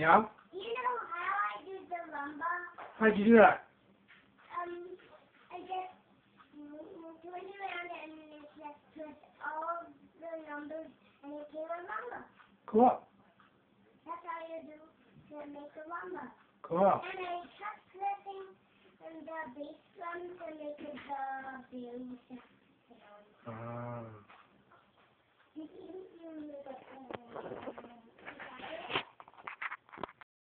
Yeah? You know how I do the rumba? How'd you do that? I just went around and it just put all the numbers and it came a rumba. Cool. That's how you do to make a rumba. Cool. And I kept pressing on the bass drums to make it the very sound.